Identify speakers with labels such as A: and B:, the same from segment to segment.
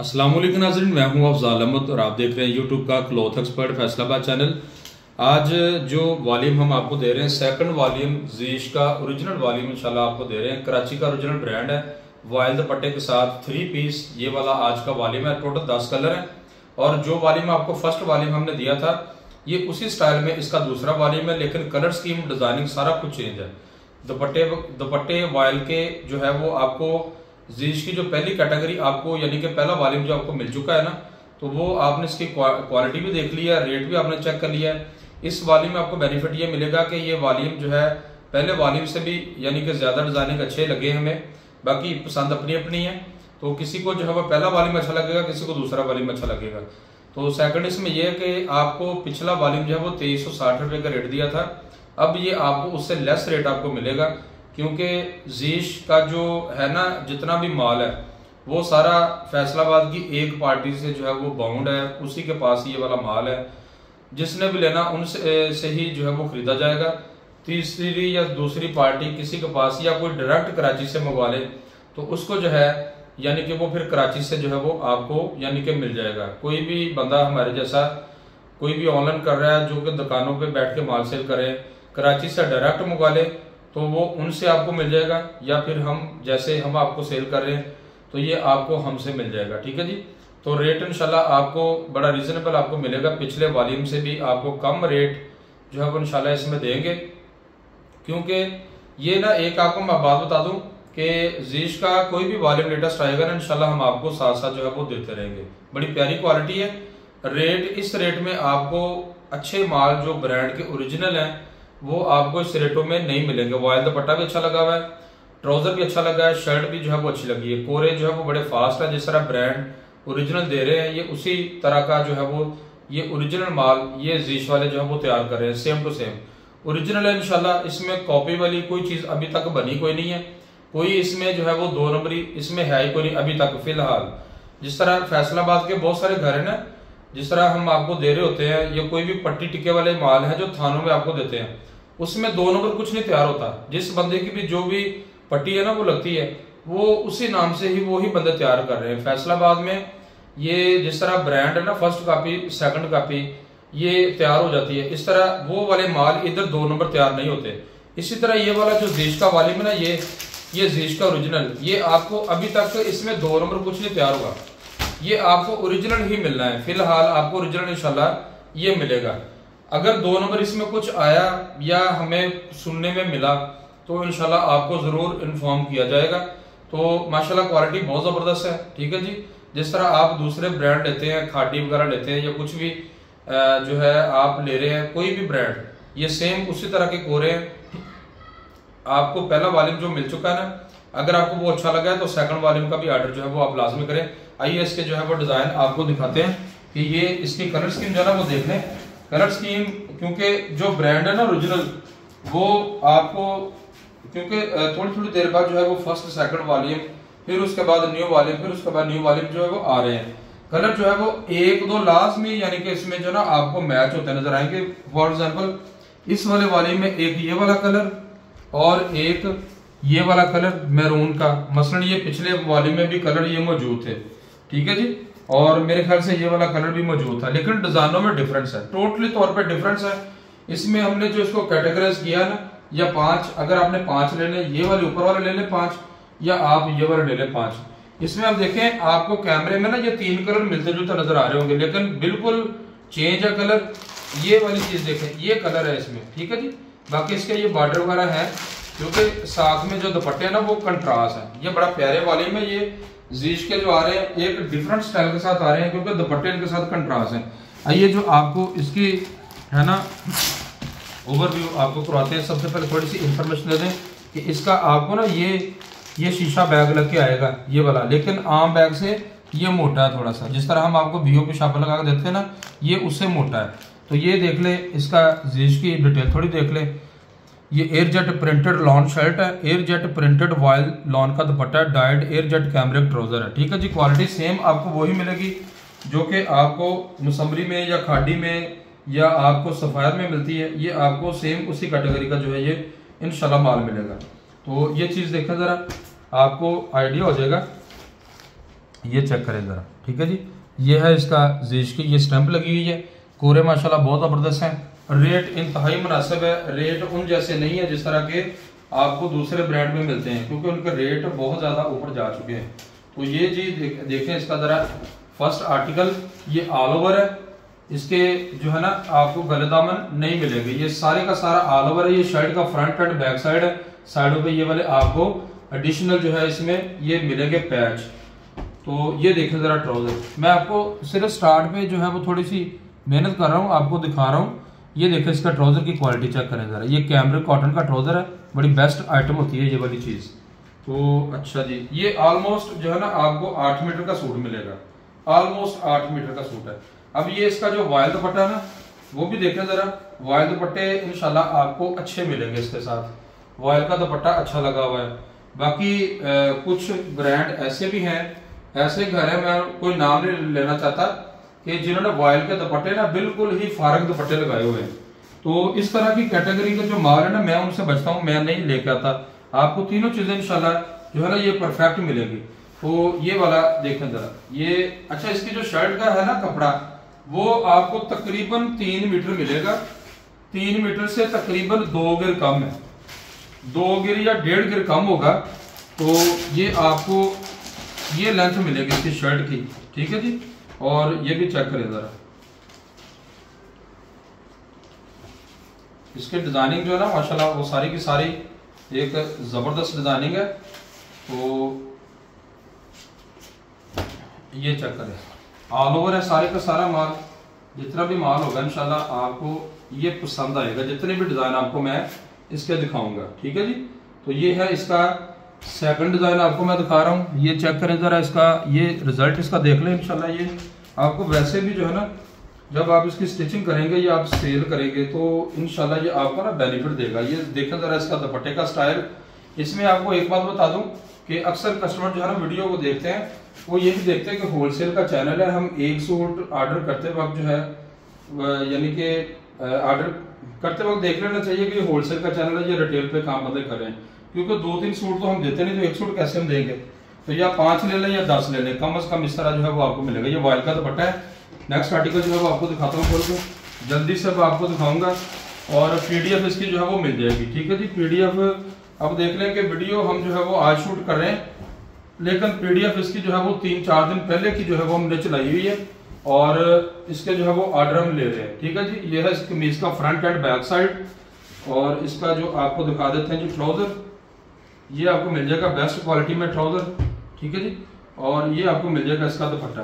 A: अस्सलाम वालेकुम नाज़रीन, मैं हूं अफजाल अहमद और आप देख रहे हैं यूट्यूब का क्लॉथ एक्सपर्ट फैसलाबाद चैनल। आज जो वॉल्यूम हम आपको दे रहे हैं, सेकंड वॉल्यूम जीश का ओरिजिनल वॉल्यूम इंशाल्लाह आपको दे रहे हैं। कराची का ओरिजिनल ब्रांड है, वॉयल दुपट्टे के साथ 3 पीस ये वाला आज का वॉल्यूम है। टोटल 10 कलर है और जो वॉल्यूम आपको फर्स्ट वॉल्यूम हमने दिया था ये उसी स्टाइल में इसका दूसरा वॉल्यूम है, लेकिन कलर स्कीम डिजाइनिंग सारा कुछ चेंज है। दुपट्टे वॉयल के जो है वो आपको जीश की जो पहली कैटेगरी आपको यानी कि पहला वॉल्यूम जो आपको मिल चुका है ना, तो वो आपने इसकी क्वालिटी भी देख लिया, रेट भी आपने चेक कर लिया है। इस वॉल्यूम में आपको बेनिफिट ये मिलेगा कि ये वॉल्यूम जो है पहले वॉल्यूम से भी यानी कि ज्यादा डिजाइनिंग अच्छे लगे हमें। बाकी पसंद अपनी अपनी है, तो किसी को जो है वो पहला वॉल्यूम अच्छा लगेगा, किसी को दूसरा वॉल्यूम अच्छा लगेगा। तो सेकंड इसमें यह है कि आपको पिछला वॉल्यूम जो है वो 2360 रुपये का रेट दिया था, अब ये आपको उससे लेस रेट आपको मिलेगा, क्योंकि जीश का जो है ना जितना भी माल है वो सारा फैसलाबाद की एक पार्टी से जो है वो बाउंड है, उसी के पास ये वाला माल है। जिसने भी लेना उनसे ही जो है वो खरीदा जाएगा। तीसरी या दूसरी पार्टी किसी के पास या कोई डायरेक्ट कराची से मंगवा ले तो उसको जो है यानी कि वो फिर कराची से जो है वो आपको यानी कि मिल जाएगा। कोई भी बंदा हमारे जैसा कोई भी ऑनलाइन कर रहा है जो कि दुकानों पे बैठ के माल सेल करे, कराची से डायरेक्ट मंगवा ले तो वो उनसे आपको मिल जाएगा, या फिर हम जैसे हम आपको सेल कर रहे हैं तो ये आपको हमसे मिल जाएगा। ठीक है जी। तो रेट इंशाल्लाह आपको बड़ा रीजनेबल आपको मिलेगा, पिछले वॉल्यूम से भी आपको कम रेट जो है वो इंशाल्लाह इसमें देंगे। क्योंकि ये ना एक आपको मैं बात बता दूं कि जीश का कोई भी वॉल्यूम लेटेस्ट आएगा ना इंशाल्लाह हम आपको साथ साथ जो है वो देते रहेंगे। बड़ी प्यारी क्वालिटी है। रेट इस रेट में आपको अच्छे माल जो ब्रांड के ओरिजिनल है वो आपको इस रेटों में नहीं मिलेंगे। वॉयल दुपट्टा भी अच्छा लगा हुआ है, ट्राउजर भी अच्छा लगा है, शर्ट भी जो है वो अच्छी लगी है। कोरे जो है वो बड़े फास्ट है, जिस तरह ब्रांड ओरिजिनल दे रहे हैं ये उसी तरह का जो है वो ये ओरिजिनल माल ये जीश वाले जो है वो तैयार कर रहे हैं, सेम टू सेम ओरिजिनल है इंशाल्लाह। इसमें कॉपी वाली कोई चीज अभी तक बनी कोई नहीं है, कोई इसमें जो है वो 2 नंबरी इसमें है ही कोई नहीं अभी तक फिलहाल। जिस तरह फैसलाबाद के बहुत सारे घर है ना, जिस तरह हम आपको दे रहे होते हैं, ये कोई भी पट्टी टिके वाले माल है जो थानों में आपको देते हैं, उसमें 2 नंबर कुछ नहीं तैयार होता। जिस बंदे की भी जो भी पट्टी है ना वो लगती है, वो उसी नाम से ही वो ही बंदे तैयार कर रहे हैं। फैसलाबाद में ये जिस तरह ब्रांड है ना, फर्स्ट कॉपी सेकंड कॉपी ये तैयार हो जाती है, इस तरह वो वाले माल इधर 2 नंबर तैयार नहीं होते। इसी तरह ये वाला जो जीश का वॉल्यूम है ना, ये जीश का ओरिजिनल, ये आपको अभी तक इसमें 2 नंबर कुछ नहीं तैयार हुआ, ये आपको ओरिजिनल ही मिलना है। फिलहाल आपको ओरिजिनल इंशाल्लाह ये मिलेगा। अगर 2 नंबर इसमें कुछ आया या हमें सुनने में मिला तो इंशाल्लाह आपको जरूर इन्फॉर्म किया जाएगा। तो माशाल्लाह क्वालिटी बहुत जबरदस्त है। ठीक है जी। जिस तरह आप दूसरे ब्रांड लेते हैं, खादी वगैरह लेते हैं या कुछ भी जो है आप ले रहे हैं कोई भी ब्रांड, ये सेम उसी तरह के कोरे हैं। आपको पहला वॉल्यूम जो मिल चुका है ना, अगर आपको वो अच्छा लगा है तो सेकंड वॉल्यूम का भी ऑर्डर जो है वो आप लाजमी करें। आइए इसके जो है वो डिजाइन आपको दिखाते हैं कि ये इसकी कलर स्कीम जो है ना वो देख लें। कलर स्कीम क्योंकि जो ब्रांड है ना ओरिजिनल वो आपको क्योंकि थोड़ी थोड़ी देर बाद जो है वो फर्स्ट सेकंड वॉल्यूम, फिर उसके बाद न्यू वॉल्यूम, फिर उसके बाद न्यू वॉल्यूम जो है वो आ रहे हैं। कलर जो है वो 1-2 लाजमी यानी कि इसमें जो ना आपको मैच होते नजर आएंगे। फॉर एग्जाम्पल इस वाले वॉल्यूम में एक ये वाला कलर और एक ये वाला कलर मैरून का, मसलन ये पिछले वॉल्यूम में भी कलर ये मौजूद थे। ठीक है जी। और मेरे ख्याल से ये वाला कलर भी मौजूद था, लेकिन डिजाइनों में डिफरेंस है, टोटली तौर पे डिफरेंस है। इसमें हमने जो इसको कैटेगराइज किया ना, या 5, अगर आपने 5 लेने, ये वाले ऊपर वाले ले लें 5, या आप ये वाले ले लें 5। इसमें आप देखें आपको कैमरे में ना ये 3 कलर मिलते जुलते नजर आ रहे होंगे, लेकिन बिल्कुल चेंज है कलर। ये वाली चीज देखें, ये कलर है इसमें। ठीक है जी। बाकी इसके ये बॉर्डर वगैरह है, क्योंकि साथ में जो दुपट्टे है ना वो कंट्रास्ट है। ये बड़ा प्यारे वॉल्यूम है। ये जीश के जो आ रहे हैं एक डिफरेंट स्टाइल के साथ आ रहे हैं, क्योंकि दुपट्टे इनके साथ कंट्रास्ट है। आइए जो आपको इसकी है ना ओवरव्यू आपको करवाते हैं। सबसे पहले थोड़ी सी इंफॉर्मेशन दे दें कि इसका आपको ना ये शीशा बैग लग के आएगा ये वाला, लेकिन आम बैग से ये मोटा है थोड़ा सा। जिस तरह हम आपको बीओपी शापर लगा के देते हैं ना, ये उससे मोटा है। तो ये देख ले, इसका जीश की डिटेल थोड़ी देख ले। ये एयरजेट प्रिंटेड लॉन शर्ट है, एयरजेट प्रिंटेड वॉयल लॉन का दुपट्टा है, डाइड एयरजेट कैमरिक ट्राउजर है। ठीक है जी। क्वालिटी सेम आपको वही मिलेगी जो कि आपको मुसम्बरी में या खाड़ी में या आपको सफायर में मिलती है, ये आपको सेम उसी कैटेगरी का जो है ये इंशाल्लाह माल मिलेगा। तो ये चीज देखें जरा, आपको आइडिया हो जाएगा। ये चेक करें ज़रा, ठीक है जी। ये है इसका जीश की ये स्टैंप लगी हुई है, कोरे माशाल्लाह बहुत ज़बरदस्त हैं। रेट इंतहाई मुनासिब है, रेट उन जैसे नहीं है जिस तरह के आपको दूसरे ब्रांड में मिलते हैं, क्योंकि उनके रेट बहुत ज़्यादा ऊपर जा चुके हैं। तो ये जी देखें इसका ज़रा फर्स्ट आर्टिकल, ये ऑल ओवर है, इसके जो है ना आपको गले दामन नहीं मिलेंगे, ये सारे का सारा ऑल ओवर है। ये शर्ट का फ्रंट एंड बैक साइड है, साइडों पे ये वाले आपको एडिशनल जो है इसमें ये मिलेंगे पैच। तो ये देखें जरा ट्राउजर, मैं आपको सिर्फ स्टार्ट पे जो है वो थोड़ी सी मेहनत कर रहा हूँ, आपको दिखा रहा हूँ। ये देखें इसका ट्राउजर की क्वालिटी चेक करें जरा, ये कैमरिक कॉटन का ट्राउजर है, बड़ी बेस्ट आइटम होती है ये वाली चीज। तो अच्छा जी, ये ऑलमोस्ट जो है ना आपको 8 मीटर का सूट मिलेगा, ऑलमोस्ट 8 मीटर का सूट है। अब ये इसका जो वायल दुपट्टा है ना वो भी देखें जरा, वायल दुपट्टे इंशाल्लाह आपको अच्छे मिलेंगे इसके साथ, वायल का दुपट्टा अच्छा लगा हुआ है। बाकी कुछ ब्रांड ऐसे भी हैं, ऐसे घर है, मैं कोई नाम नहीं लेना चाहता, कि जिन्होंने वायल के दुपट्टे ना बिल्कुल ही फारग दुपट्टे लगाए हुए हैं। तो इस तरह की कैटेगरी का जो माल है ना मैं उनसे बचता हूँ, मैं नहीं लेके आता। आपको तीनों चीजें इंशाल्लाह जो है ना ये परफेक्ट मिलेगी। तो ये वाला देखें जरा, ये अच्छा इसकी जो शर्ट का है ना कपड़ा वो आपको तकरीबन 3 मीटर मिलेगा, 3 मीटर से तकरीबन 2 गिर कम है, 2 गिर या 1.5 गिर कम होगा। तो ये आपको ये लेंथ मिलेगी इसकी शर्ट की, ठीक है जी। और ये भी चेक करें जरा, इसके डिजाइनिंग जो है ना माशाल्लाह वो सारी की सारी एक जबरदस्त डिजाइनिंग है। तो ये चेक करें, ऑल ओवर है सारे का सारा माल, जितना भी माल होगा इंशाल्लाह आपको ये पसंद आएगा, जितने भी डिजाइन आपको मैं इसके दिखाऊंगा, ठीक है जी। तो ये है इसका सेकंड डिजाइन आपको मैं दिखा रहा हूँ, ये चेक करें जरा, इसका ये रिजल्ट इसका देख लें इंशाल्लाह। ये आपको वैसे भी जो है ना जब आप इसकी स्टिचिंग करेंगे या आप सेल करेंगे तो इंशाल्लाह ये आपको ना बेनिफिट देगा। ये देखें जरा इसका दुपट्टे का स्टाइल। इसमें आपको एक बात बता दूं कि अक्सर कस्टमर जो है ना वीडियो को देखते हैं वो ये भी देखते हैं कि होलसेल का चैनल है, हम एक सूट ऑर्डर करते वक्त जो है यानी कि ऑर्डर करते वक्त देख लेना चाहिए कि होलसेल का चैनल है, ये रिटेल पे काम बंदे कर रहे हैं, क्योंकि 2-3 सूट तो हम देते नहीं, तो एक सूट कैसे हम देंगे। तो या 5 ले लें या 10 ले लें, कम से कम इस तरह जो है वो आपको मिलेगा। ये वायल का दुपट्टा है। नेक्स्ट आर्टिकल जो है वो आपको दिखाता हूँ खोल के, जल्दी से अब आपको दिखाऊंगा, और पीडीएफ इसकी जो है वो मिल जाएगी, ठीक है जी। पीडीएफ अब देख लें कि वीडियो हम जो है वो आज शूट कर रहे हैं, लेकिन पीडीएफ इसकी जो है वो 3-4 दिन पहले की जो है वो हमने चलाई हुई है, और इसके जो है वो ऑर्डर हम ले रहे हैं, ठीक है जी। ये है इस कमीज का फ्रंट एंड बैक साइड, और इसका जो आपको दिखा देते हैं जी ट्राउजर, ये आपको मिल जाएगा बेस्ट क्वालिटी में ट्राउजर, ठीक है जी। और ये आपको मिल जाएगा इसका दुपट्टा,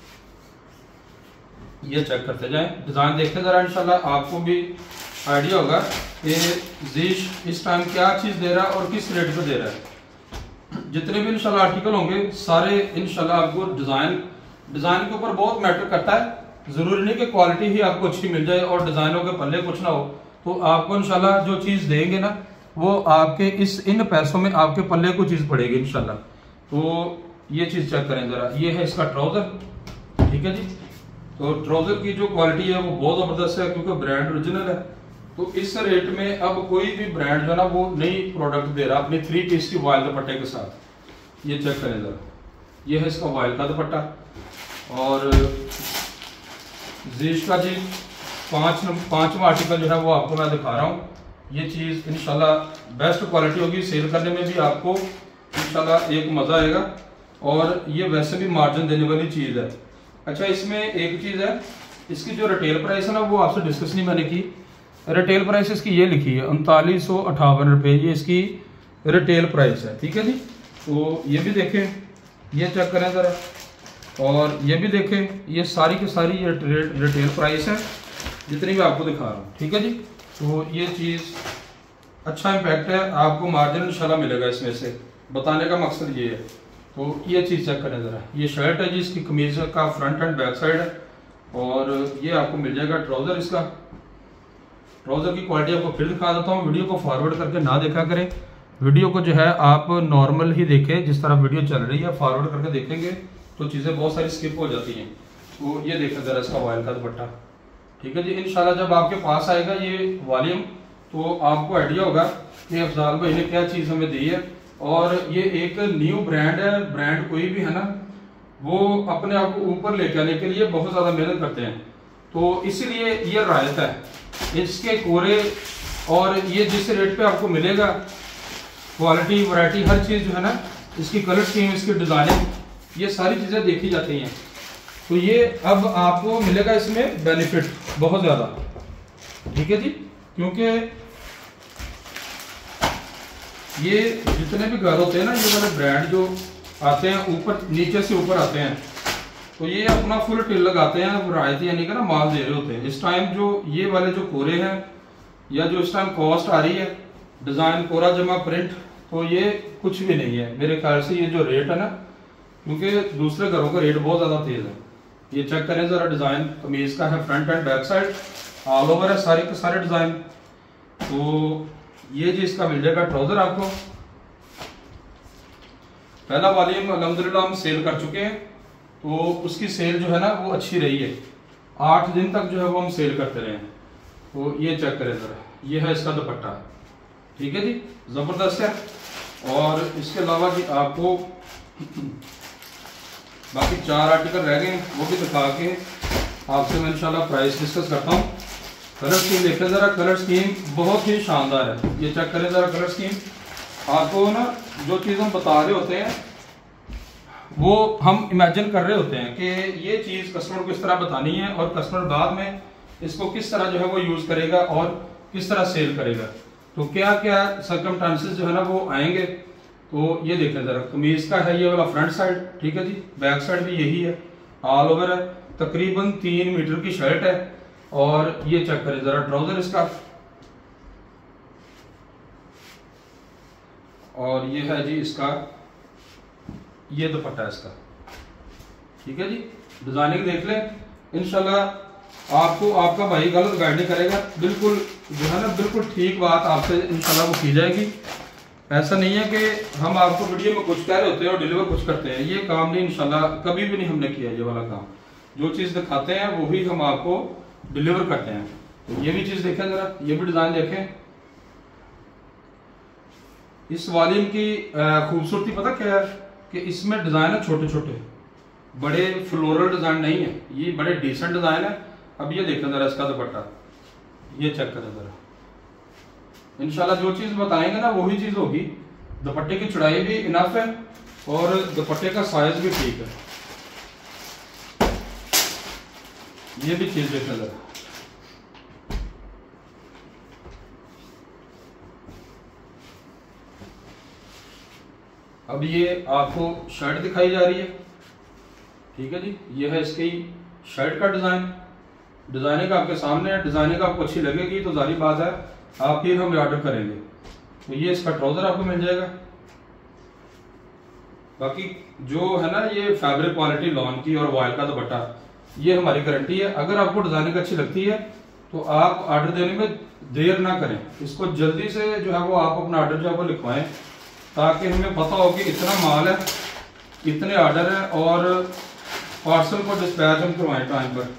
A: ये चेक करते जाएं, डिजाइन देखते जरा, इंशाल्लाह आपको भी आइडिया होगा कि जीश इस टाइम क्या चीज दे रहा है और किस रेट पे दे रहा है। जितने भी इंशाल्लाह आर्टिकल होंगे सारे इंशाल्लाह आपको डिजाइन के ऊपर बहुत मैटर करता है। जरूरी नहीं कि क्वालिटी ही आपको अच्छी मिल जाए और डिजाइनों के पल्ले कुछ ना हो, तो आपको इंशाल्लाह जो चीज देंगे ना वो आपके इन पैसों में आपके पल्ले को चीज पड़ेगी इंशाल्लाह। तो ये चीज चेक करें जरा, ये है इसका ट्राउजर, ठीक है जी। तो ट्राउजर की जो क्वालिटी है वो बहुत जबरदस्त है, क्योंकि ब्रांड ओरिजिनल है। तो इस रेट में अब कोई भी ब्रांड जो है ना वो नई प्रोडक्ट दे रहा अपनी 3 पीस की वायल दुपट्टे के साथ। ये चेक करें जरा, ये है इसका वायल का दुपट्टा, और जीश का जी पांचवा आर्टिकल जो है वो आपको मैं दिखा रहा हूँ। ये चीज इंशाल्लाह बेस्ट क्वालिटी होगी, सेल करने में भी आपको इंशाल्लाह एक मजा आएगा, और ये वैसे भी मार्जिन देने वाली चीज है। अच्छा, इसमें एक चीज है, इसकी जो रिटेल प्राइस है ना वो आपसे डिस्कस नहीं मैंने की। रिटेल प्राइस इसकी ये लिखी है 3958 रुपये, ये इसकी रिटेल प्राइस है, ठीक है जी। तो ये भी देखें, ये चेक करें जरा, और ये भी देखें, ये सारी की सारी ये रिटेल प्राइस है जितनी भी आपको दिखा रहा हूँ, ठीक है जी। तो ये चीज अच्छा इम्पैक्ट है, आपको मार्जिन इंशाल्लाह मिलेगा इसमें से, बताने का मकसद ये है। तो ये चीज चेक करें जरा, ये शर्ट है जी, इसकी कमीज का फ्रंट एंड बैक साइड है, और ये आपको मिल जाएगा ट्राउजर। इसका ट्राउजर की क्वालिटी आपको फिर दिखा देता हूँ, वीडियो को फॉरवर्ड करके ना देखा करें, वीडियो को जो है आप नॉर्मल ही देखें, जिस तरह वीडियो चल रही है फॉरवर्ड करके देखेंगे तो चीजें बहुत सारी स्किप हो जाती हैं। तो ये देखें जरा इसका वायल का दुपट्टा, ठीक है जी। इंशाल्लाह जब आपके पास आएगा ये वॉल्यूम तो आपको आइडिया होगा कि अफजाल भाई ने क्या चीज हमें दी है। और ये एक न्यू ब्रांड है, ब्रांड कोई भी है ना वो अपने आप को ऊपर लेके आने के लिए बहुत ज़्यादा मेहनत करते हैं। तो इसीलिए ये रायत है। इसके कोरे और ये जिस रेट पे आपको मिलेगा, क्वालिटी, वैरायटी, हर चीज़ जो है ना, इसकी कलर स्कीम, इसकी डिज़ाइनिंग, ये सारी चीज़ें देखी जाती हैं। तो ये अब आपको मिलेगा इसमें बेनिफिट बहुत ज़्यादा, ठीक है जी। क्योंकि ये जितने भी घर होते हैं ना, ये वाले ब्रांड जो आते हैं ऊपर, नीचे से ऊपर आते हैं, तो ये अपना फुल टिल लगाते हैं, वैरायटी यानी कि ना माल दे रहे होते हैं। इस टाइम जो ये वाले जो कोरे हैं, या जो इस टाइम कॉस्ट आ रही है, डिज़ाइन कोरा जमा प्रिंट, तो ये कुछ भी नहीं है मेरे ख्याल से। ये जो रेट है ना, क्योंकि दूसरे घरों का रेट बहुत ज़्यादा तेज़ है। ये चेक करें ज़रा, डिज़ाइन कमीज़ का है, front and back side all over है, सारे के सारे डिज़ाइन। तो ये जी इसका मिल जाएगा ट्राउज़र आपको। पहला वॉल्यूम अल्हम्दुलिल्लाह हम सेल कर चुके हैं, तो उसकी सेल जो है ना वो अच्छी रही है। 8 दिन तक जो है वो हम सेल करते रहे हैं। तो ये चेक करें ज़रा, ये है इसका दुपट्टा, ठीक है जी, ज़बरदस्त है। और इसके अलावा जी आपको बाकी 4 आर्टिकल रह गए, वो भी दिखा के आपसे मैं इंशाल्लाह प्राइस डिस्कस करता हूँ। कलर स्कीम देखें ज़रा, कलर स्कीम बहुत ही शानदार है। ये चेक करें ज़रा कलर स्कीम। आपको ना जो चीज़ हम बता रहे होते हैं वो हम इमेजिन कर रहे होते हैं कि ये चीज़ कस्टमर को किस तरह बतानी है, और कस्टमर बाद में इसको किस तरह जो है वो यूज़ करेगा और किस तरह सेल करेगा। तो क्या क्या सर्कमस्टांसेस जो है ना वो आएंगे। तो ये देखें ज़रा, कमीज़ का है ये वाला फ्रंट साइड, ठीक है जी, बैक साइड भी यही है, ऑल ओवर है, तकरीबन 3 मीटर की शर्ट है। और ये चेक करें ज़रा ट्राउज़र इसका, और ये है जी इसका, ये दुपट्टा इसका, ठीक है जी। डिज़ाइनिंग देख लें, इंशाल्लाह आपको आपका भाई गलत गाइड नहीं करेगा, बिल्कुल जो है ना बिल्कुल ठीक बात आपसे इंशाल्लाह वो की जाएगी। ऐसा नहीं है कि हम आपको वीडियो में कुछ कह रहे होते हैं और डिलीवर कुछ करते हैं, ये काम नहीं, इंशाल्लाह कभी भी नहीं हमने किया ये वाला काम। जो चीज़ दिखाते हैं वही हम आपको डिलीवर करते हैं। तो ये भी चीज़ देखें ज़रा, ये भी डिज़ाइन देखें। इस वॉल्यूम की खूबसूरती पता क्या है कि इसमें डिज़ाइन है छोटे छोटे, बड़े फ्लोरल डिज़ाइन नहीं है, ये बड़े डिसेंट डिज़ाइन है। अब ये देखें ज़रा इसका दुपट्टा, ये चेक करें ज़रा। इंशाल्लाह जो चीज़ बताएंगे ना वही चीज़ होगी। दुपट्टे की चौड़ाई भी इनफ है और दुपट्टे का साइज भी ठीक है। ये भी चीज़ देखें ज़रा, अब ये आपको शर्ट दिखाई जा रही है, ठीक है जी। ये है इसकी शर्ट का डिज़ाइन, डिज़ाइनिंग आपके सामने है। डिज़ाइनिंग आपको अच्छी लगेगी तो जारी बात है आप फिर हम ऑर्डर करेंगे। तो ये इसका ट्राउज़र आपको मिल जाएगा। बाकी जो है ना ये फैब्रिक क्वालिटी लॉन की और वॉयल का दुपट्टा, ये हमारी गारंटी है। अगर आपको डिज़ाइनिंग अच्छी लगती है तो आप ऑर्डर देने में देर ना करें, इसको जल्दी से जो है वो आप अपना ऑर्डर जो है वो लिखवाएं, ताकि हमें पता हो कि इतना माल है, इतने ऑर्डर है, और पार्सल को डिस्पैच हम करवाएं टाइम पर।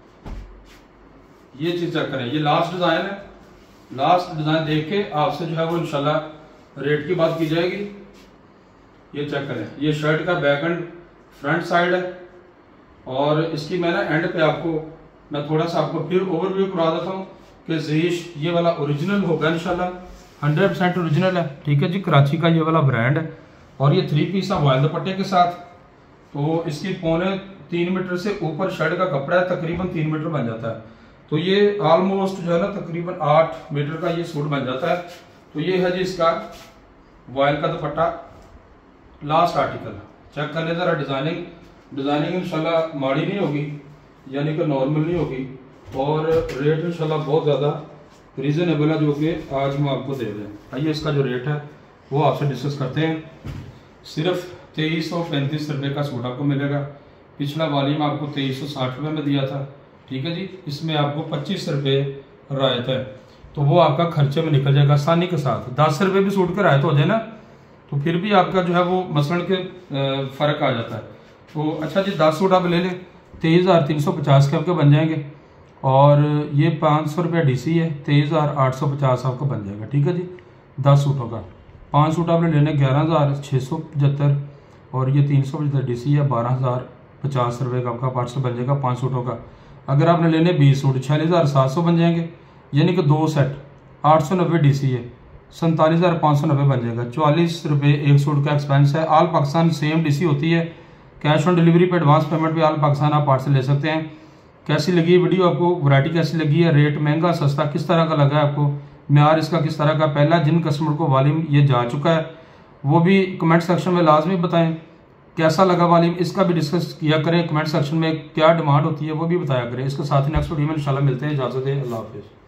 A: ये चीज़ चेक करें, ये लास्ट डिज़ाइन है। लास्ट डिज़ाइन देख के आपसे जो है वो इंशाल्लाह रेट की बात की जाएगी। ये चेक करें, ये शर्ट का बैक एंड फ्रंट साइड है, और इसकी मैं ना एंड पे आपको मैं थोड़ा सा आपको फिर ओवरव्यू करा देता हूँ कि ज़ीश ये वाला ओरिजिनल होगा इंशाल्लाह, 100% ओरिजिनल है, ठीक है जी। कराची का ये वाला ब्रांड है, और ये 3 पीस वॉयल दुपट्टे के साथ। तो इसकी 3.25 मीटर से ऊपर शर्ट का कपड़ा है, तकरीबन 3 मीटर बन जाता है। तो ये ऑलमोस्ट जो है ना तकरीबन 8 मीटर का ये सूट बन जाता है। तो ये है जी इसका वॉयल का दुपट्टा, लास्ट आर्टिकल। चेक कर ले जरा डिज़ाइनिंग, डिज़ाइनिंग इंशाल्लाह माड़ी नहीं होगी, यानी कि नॉर्मल नहीं होगी, और रेट इंशाल्लाह बहुत ज़्यादा रीज़नेबल है जो कि आज हम आपको दे रहे हैं। आइए इसका जो रेट है वो आपसे डिस्कस करते हैं। सिर्फ 2335 रुपये का सूट आपको मिलेगा। पिछला वॉल्यूम आपको 2360 रुपये में दिया था, ठीक है जी। इसमें आपको 25 रुपये रायत है, तो वो आपका खर्चे में निकल जाएगा आसानी के साथ। 10 रुपये भी सूट के रायत हो जाए ना तो फिर भी आपका जो है वो मसलन के फ़र्क आ जाता है। तो अच्छा जी 10 सूट आप ले लें, 23,350 के आपके बन जाएंगे, और ये 500 रुपये DC है, 23,850 आपका बन जाएगा, ठीक है जी। 10 सूटों का 5 सूट आपने लेने 11,675, और ये 350 DC है, 12,050 रुपये का आपका पार्सल बन जाएगा 5 सूटों का। अगर आपने लेने 20 सूट 46,700 बन जाएंगे, यानी कि 2 सेट 890 DC है, 47,590 बन जाएगा। 44 रुपये एक सूट का एक्सपेंस है। ऑल पाकिस्तान सेम DC होती है। कैश ऑन डिलीवरी पे एडवांस पेमेंट पे ऑल पाकिस्तान आप पार्सल ले सकते हैं। कैसी लगी वीडियो आपको, वैरायटी कैसी लगी है, रेट महंगा सस्ता किस तरह का लगा है आपको, म्यार इसका किस तरह का। पहला जिन कस्टमर को वॉल्यूम ये जा चुका है वो भी कमेंट सेक्शन में लाजमी बताएं कैसा लगा वॉल्यूम, इसका भी डिस्कस किया करें। कमेंट सेक्शन में क्या डिमांड होती है वो भी बताया करें। इसके साथ ही नेक्स्ट वीडियो में इंशाल्लाह मिलते हैं। इजाज़त दें, अल्लाह हाफिज़।